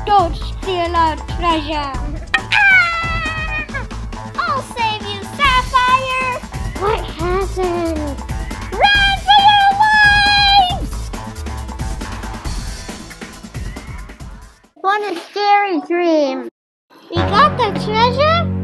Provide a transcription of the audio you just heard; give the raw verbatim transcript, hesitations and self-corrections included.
Don't steal our treasure. Ah! I'll save you, Sapphire. What happened? Run for your lives! What a scary dream. We got the treasure?